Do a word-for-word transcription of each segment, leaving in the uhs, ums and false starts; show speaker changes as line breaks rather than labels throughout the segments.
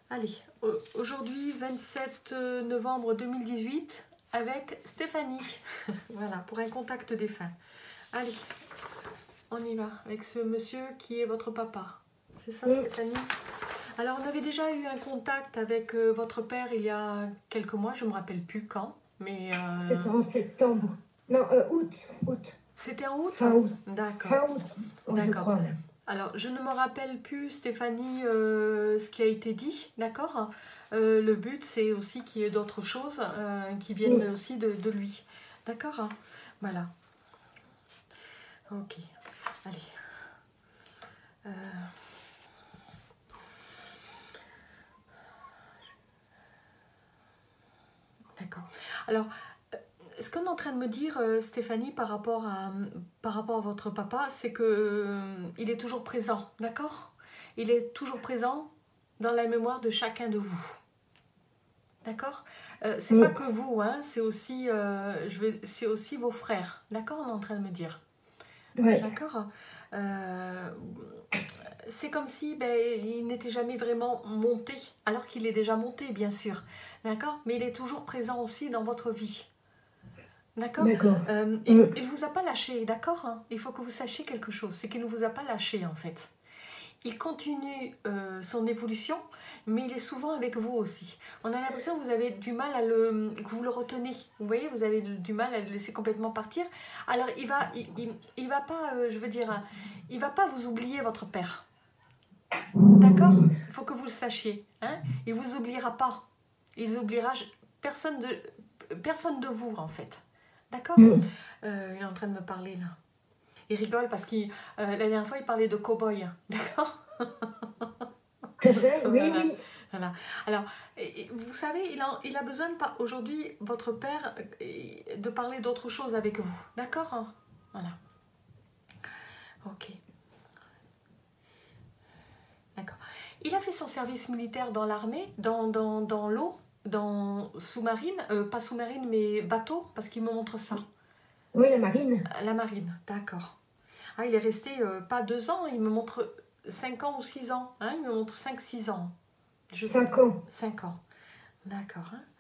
Allez, aujourd'hui, vingt-sept novembre deux mille dix-huit, avec Stéphanie. Voilà, pour un contact défunt. Allez, on y va, avec ce monsieur qui est votre papa. C'est ça,
Oui.
Stéphanie? Alors, on avait déjà eu un contact avec euh, votre père il y a quelques mois, je ne me rappelle plus quand, mais... Euh...
C'était en septembre. Non, euh, août. août.
C'était en août?
Fin août.
D'accord.
Fin août, je
D'accord.
crois même.
Alors, je ne me rappelle plus, Stéphanie, euh, ce qui a été dit, d'accord? euh, Le but, c'est aussi qu'il y ait d'autres choses euh, qui viennent
Oui.
aussi de, de lui. D'accord? Voilà. Ok. Allez. Euh... D'accord. Alors, ce qu'on est en train de me dire, euh, Stéphanie, par rapport à, par rapport à votre papa, c'est que euh, il est toujours présent, d'accord? Il est toujours présent dans la mémoire de chacun de vous. D'accord? euh, C'est
Oui.
pas que vous, hein, c'est aussi, euh, je vais, c'est aussi vos frères. D'accord? On est en train de me dire.
Oui.
D'accord? euh, C'est comme si ben, il n'était jamais vraiment monté, alors qu'il est déjà monté, bien sûr. D'accord? Mais il est toujours présent aussi dans votre vie. D'accord?
D'accord.
euh, Il
Mm.
ne vous a pas lâché, d'accord? Il faut que vous sachiez quelque chose, c'est qu'il ne vous a pas lâché, en fait. Il continue euh, son évolution, mais il est souvent avec vous aussi. On a l'impression que vous avez du mal à le, que vous le retenez. Vous voyez, vous avez du mal à le laisser complètement partir. Alors, il va, il, il, il va pas, euh, je veux dire, il va pas vous oublier, votre père. D'accord? Il faut que vous le sachiez. Hein? Il vous oubliera pas. Il oubliera personne de, personne de vous, en fait. D'accord?
Mm.
euh, Il est en train de me parler, là. Il rigole parce que euh, la dernière fois, il parlait de cow-boy. D'accord?
C'est vrai? Oui,
Voilà.
oui.
Voilà. Alors, vous savez, il a, il a besoin, aujourd'hui, votre père, de parler d'autre chose avec vous. D'accord? Voilà. Ok. D'accord. Il a fait son service militaire dans l'armée, dans, dans, dans l'eau, dans sous-marine, euh, pas sous-marine, mais bateau, parce qu'il me montre ça.
Oui, la marine.
La marine, d'accord. Ah, il est resté euh, pas deux ans, il me montre cinq ans ou six ans. Hein, il me montre cinq six ans. Je sais
Cinq
pas.
ans.
cinq ans. D'accord. Hein.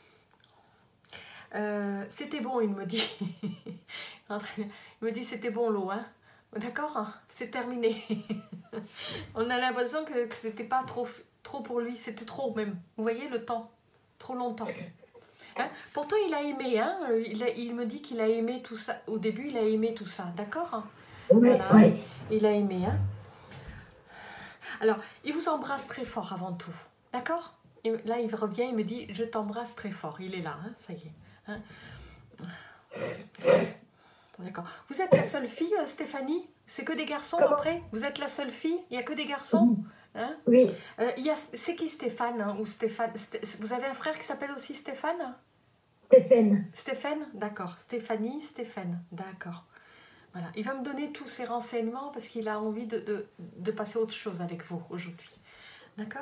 Euh, c'était bon, il me dit. Il me dit c'était bon l'eau. Hein. D'accord, c'est terminé. On a l'impression que, que c'était pas trop, trop pour lui, c'était trop même. Vous voyez le temps, trop longtemps. Hein. Pourtant, il a aimé. Hein. Il, a, il me dit qu'il a aimé tout ça. Au début, il a aimé tout ça. D'accord.
Oui,
Voilà.
oui.
Il a aimé. Hein. Alors, il vous embrasse très fort avant tout. D'accord? Et là, il revient, il me dit je t'embrasse très fort. Il est là, hein, ça y est. Hein. D'accord. Vous êtes la seule fille, Stéphanie? C'est que des garçons
Comment?
après? Vous êtes la seule fille? Il n'y a que des garçons? Hein?
Oui.
Euh, il y a, c'est qui Stéphane hein, ou Stéphane? Sté, vous avez un frère qui s'appelle aussi Stéphane?
Stéphane.
Stéphane? D'accord. Stéphanie, Stéphane. D'accord. Voilà. Il va me donner tous ces renseignements parce qu'il a envie de, de, de passer autre chose avec vous aujourd'hui. D'accord?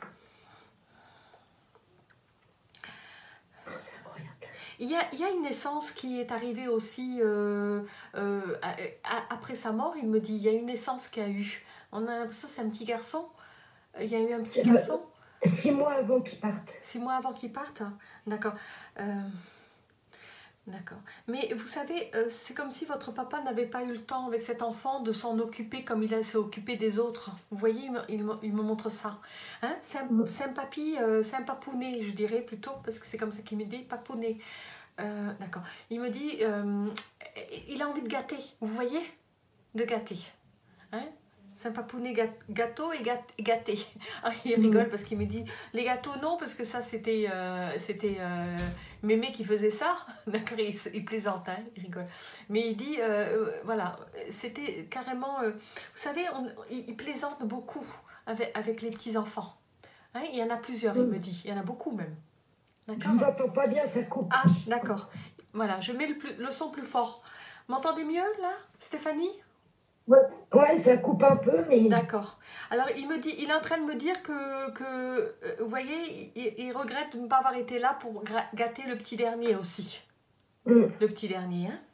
Il y, a, il y a une naissance qui est arrivée aussi euh, euh, à, à, après sa mort. Il me dit il y a une naissance qu'il y a eu. On a l'impression que c'est un petit garçon. Il y a eu un petit garçon.
Six mois avant qu'il parte.
Six mois avant qu'il parte. D'accord. Euh, D'accord. Mais vous savez, euh, c'est comme si votre papa n'avait pas eu le temps avec cet enfant de s'en occuper comme il s'est occupé des autres. Vous voyez, il me, il me, il me montre ça. Hein? C'est un, un papy, euh, c'est un papounet, je dirais plutôt, parce que c'est comme ça qu'il me dit, papounet. Euh, D'accord. Il me dit, euh, il a envie de gâter, vous voyez? De gâter. Hein? C'est un papounet gâteau et gâté. Ah, il rigole parce qu'il me dit les gâteaux non parce que ça c'était euh, c'était euh, Mémé qui faisait ça. D'accord, il, il plaisante, hein, il rigole. Mais il dit euh, voilà, c'était carrément. Euh, vous savez, on, il, il plaisante beaucoup avec, avec les petits enfants. Hein, il y en a plusieurs, il me dit. Il y en a beaucoup même.
Je vous entends pas bien, ça coupe.
Ah, d'accord. Voilà, je mets le, plus, le son plus fort. M'entendez mieux là, Stéphanie?
Ouais, ouais, ça coupe un peu, mais...
D'accord. Alors, il, me dit, il est en train de me dire que, que euh, vous voyez, il, il regrette de ne pas avoir été là pour gâter le petit dernier aussi.
Mm.
Le petit dernier, hein.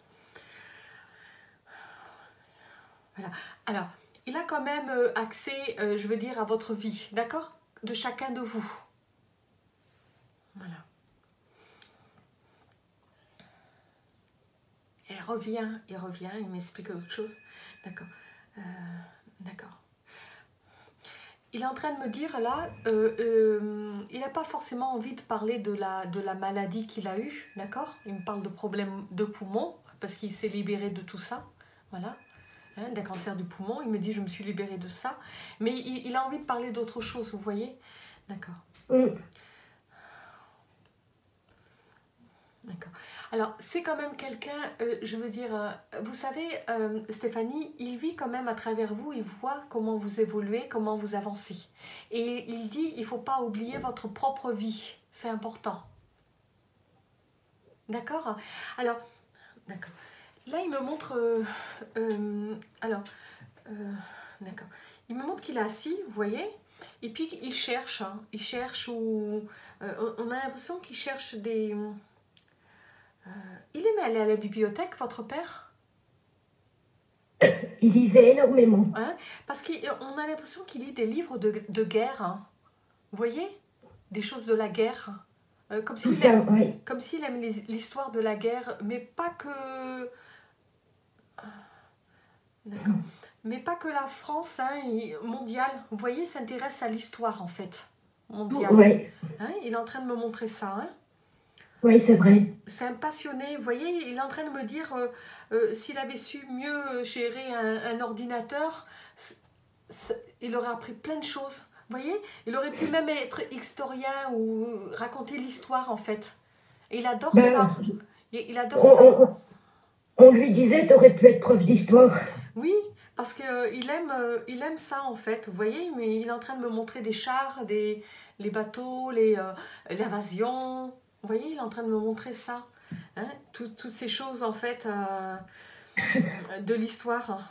Voilà. Alors, il a quand même accès, euh, je veux dire, à votre vie, d'accord? de chacun de vous. Voilà. Et il revient, il revient, il m'explique autre chose. D'accord. Euh, D'accord. Il est en train de me dire là, euh, euh, il n'a pas forcément envie de parler de la, de la maladie qu'il a eue, d'accord? Il me parle de problèmes de poumon, parce qu'il s'est libéré de tout ça, voilà, hein, d'un cancer du poumon. Il me dit, je me suis libéré de ça, mais il, il a envie de parler d'autre chose, vous voyez? D'accord.
mm.
D'accord. Alors, c'est quand même quelqu'un, euh, je veux dire, euh, vous savez, euh, Stéphanie, il vit quand même à travers vous, il voit comment vous évoluez, comment vous avancez. Et il dit, il ne faut pas oublier votre propre vie, c'est important. D'accord? Alors, d'accord. Là, il me montre, euh, euh, alors, euh, d'accord. Il me montre qu'il est assis, vous voyez? Et puis, il cherche, hein, il cherche ou... euh, on a l'impression qu'il cherche des... Euh, il aimait aller à la bibliothèque, votre père?
Il lisait énormément.
Hein? Parce qu'on a l'impression qu'il lit des livres de, de guerre. Hein. Vous voyez? Des choses de la guerre. Euh, comme
Tout
s'il
ça,
aime,
oui.
comme s'il aime les- l'histoire de la guerre, mais pas que... D'accord. Mais pas que la France hein, il- mondiale. Vous voyez, s'intéresse à l'histoire, en fait. Mondiale.
Oui,
Hein? Il est en train de me montrer ça. Hein?
oui, c'est vrai.
C'est un passionné, vous voyez, il est en train de me dire, euh, euh, s'il avait su mieux gérer un, un ordinateur, c- c- il aurait appris plein de choses. Vous voyez, il aurait pu même être historien ou raconter l'histoire en fait. Et il adore
Ben,
ça. Il, il adore
on,
ça.
on- on lui disait, t'aurais pu être prof d'histoire.
Oui, parce qu'il aime, euh, il aime ça en fait. Vous voyez, mais il est en train de me montrer des chars, des, les bateaux, les, euh, l'invasion. Vous voyez, il est en train de me montrer ça. Hein, tout- toutes ces choses en fait euh, de l'histoire.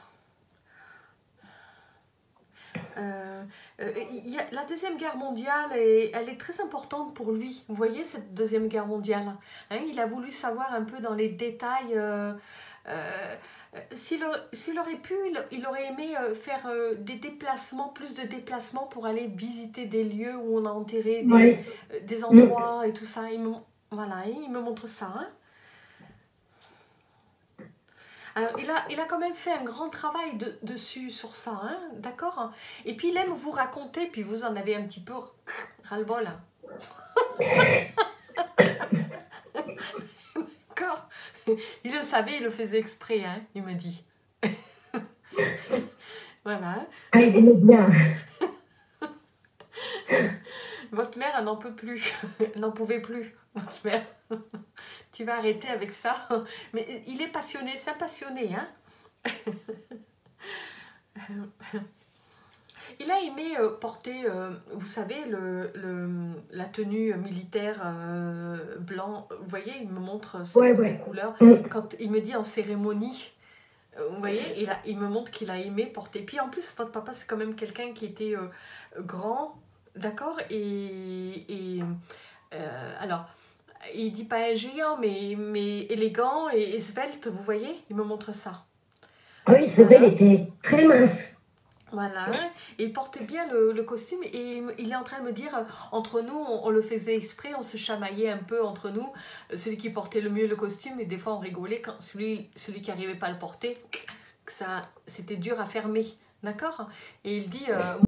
Euh, euh, il y a, la Deuxième Guerre mondiale, est, elle est très importante pour lui. Vous voyez, cette Deuxième Guerre mondiale. Hein, il a voulu savoir un peu dans les détails. Euh, euh, s'il, aurait, s'il aurait pu, il, il aurait aimé euh, faire euh, des déplacements, plus de déplacements pour aller visiter des lieux où on a enterré des,
Oui.
euh, des
Mm.
endroits et tout ça. Il me, voilà, il me montre ça. Hein. Alors, il a, il a quand même fait un grand travail de- dessus, sur ça, hein, d'accord? Et puis, il aime vous raconter, puis vous en avez un petit peu ras-le-bol. Hein. D'accord? Il le savait, il le faisait exprès, hein, il me dit. Voilà.
Ah, il aimait bien.
Votre mère, elle n'en peut plus. Elle n'en pouvait plus, votre mère. Tu vas arrêter avec ça. Mais il est passionné, c'est un passionné, hein? Il a aimé euh, porter, euh, vous savez, le, le- la tenue militaire euh, blanc. Vous voyez, il me montre ces,
Ouais,
ces
ouais.
couleurs.
Mm.
Quand il me dit en cérémonie, euh, vous voyez, il, a, il me montre qu'il a aimé porter. Puis en plus, votre papa, c'est quand même quelqu'un qui était euh, grand, d'accord? Et, et euh, alors, il dit pas un géant, mais, mais élégant et, et svelte, vous voyez? Il me montre ça.
Ah oui, c'est vrai, il
Voilà.
était très mince.
Voilà, et il portait bien le, le costume et il me- il est en train de me dire, euh, entre nous, on, on le faisait exprès, on se chamaillait un peu entre nous, euh, celui qui portait le mieux le costume, et des fois on rigolait quand celui, celui qui n'arrivait pas à le porter, que ça, c'était dur à fermer, d'accord? Et il dit, euh,